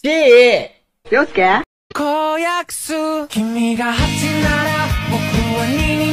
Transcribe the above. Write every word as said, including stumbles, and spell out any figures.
ちい。 洋介公約数君がはちなら僕はにに